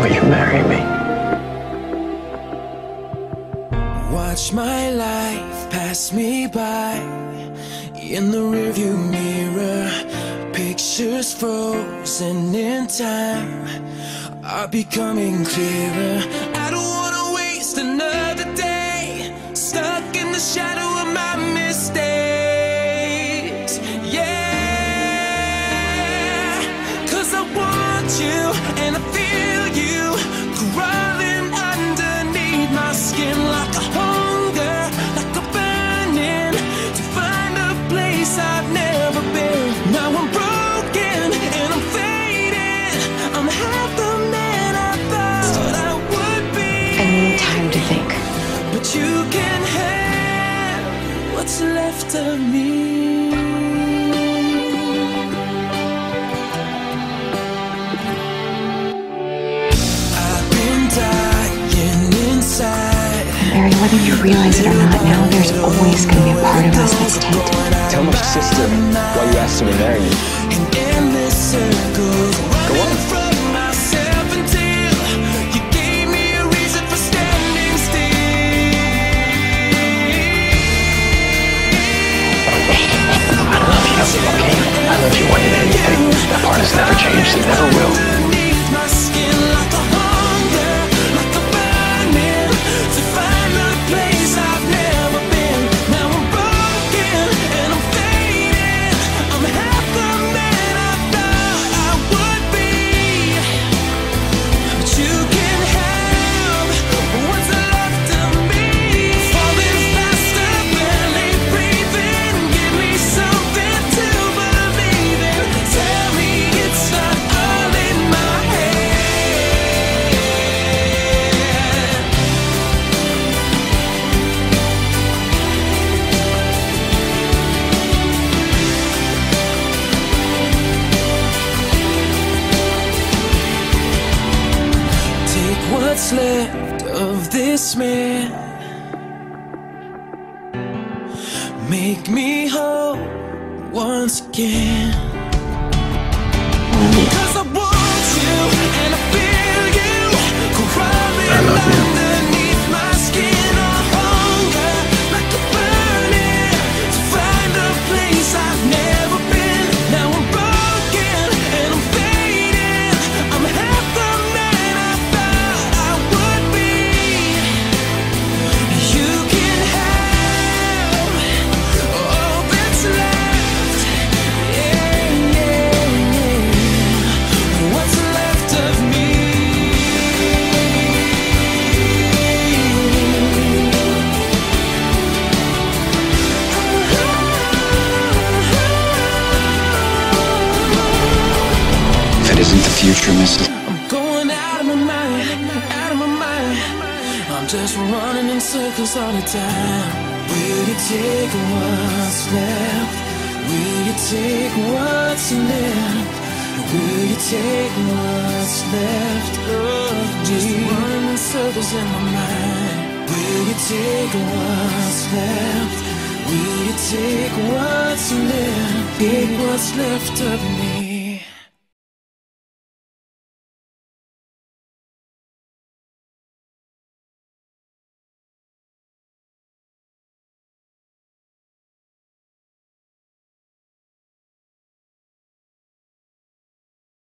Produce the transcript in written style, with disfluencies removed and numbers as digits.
Will you marry me? Watch my life pass me by in the rearview mirror. Pictures frozen in time are becoming clearer. I don't wanna waste another day stuck in the shadow of my mistakes. Yeah, 'cause I want you and I feel you crawling underneath my skin like a hunger, like a burning to find a place I've never been. Now I'm broken and I'm faded. I'm half the man I thought I would be. I need time to think. But you can have what's left of me. I've been dying inside. Barry, whether you realize it or not, now there's always going to be a part of us that's tainted. Tell my sister why you asked her to marry me. In endless circles, running from myself until you gave me a reason for standing still. I love you, okay? I love you more than anything. That part has never changed and never will. Underneath my skin like a hunger, like a burning to find the place I've never been. Now I'm broken and I'm faded. I'm half the man I thought I would be. But you can have what's left of me. Falling faster, barely breathing. Give me something to believe in. Tell me it's not all in my head. Take what's left of this man. Make me whole once again. 'Cause I want you and I feel you crawling I love you. underneath my skin. A hunger like a burning to find a place I've never been. Now I'm broken and I'm faded. I'm half the man I thought I would be. You can have all that's left. Yeah, yeah, yeah. What's left of me? If it isn't the future, Mrs. I'm going out of my mind, out of my mind. I'm just running in circles all the time. Will you take what's left? Will you take what's left? Will you take what's left of me? Just running in circles in my mind. Will you take what's left? Will you take what's left? Take what's left of me.